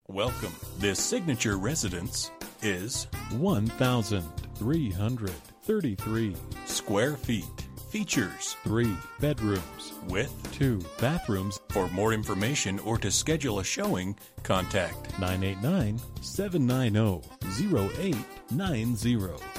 Welcome. This signature residence is 1,333 square feet. Features 3 bedrooms with 2 bathrooms. For more information or to schedule a showing, contact 989-790-0890.